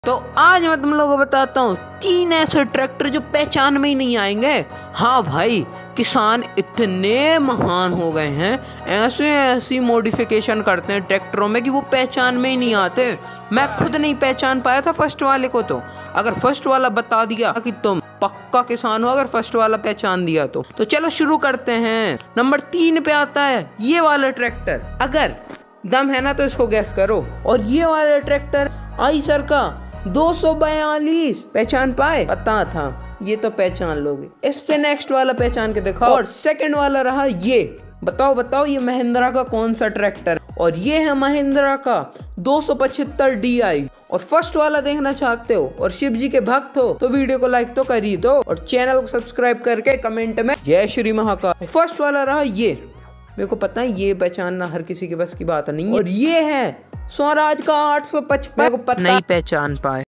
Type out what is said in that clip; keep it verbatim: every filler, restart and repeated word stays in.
तो आज मैं तुम लोगों को बताता हूँ तीन ऐसे ट्रैक्टर जो पहचान में ही नहीं आएंगे। हाँ भाई, किसान इतने महान हो गए हैं, ऐसे ऐसी मॉडिफिकेशन करते हैं ट्रैक्टरों में कि वो पहचान में ही नहीं आते। मैं खुद नहीं पहचान पाया था फर्स्ट वाले को। तो अगर फर्स्ट वाला बता दिया कि तुम पक्का किसान हो, अगर फर्स्ट वाला पहचान दिया तो तो चलो शुरू करते हैं। नंबर तीन पे आता है ये वाला ट्रैक्टर। अगर दम है ना तो इसको गैस करो। और ये वाला ट्रैक्टर आइसर का दो सौ बयालीस, पहचान पाए? पता था, ये तो पहचान लोगे। इससे नेक्स्ट वाला पहचान के दिखाओ। और सेकंड वाला रहा ये। बताओ बताओ ये महिंद्रा का कौन सा ट्रैक्टर? और ये है महिंद्रा का दो सौ पचहत्तर डी आई। और फर्स्ट वाला देखना चाहते हो और शिव जी के भक्त हो तो वीडियो को लाइक तो कर ही दो और चैनल को सब्सक्राइब करके कमेंट में जय श्री महाकाल। फर्स्ट वाला रहा ये। मेरे को पता है ये पहचानना हर किसी के बस की बात नहीं है। और ये है स्वराज का आठ सौ पचपन, नहीं पहचान पाए।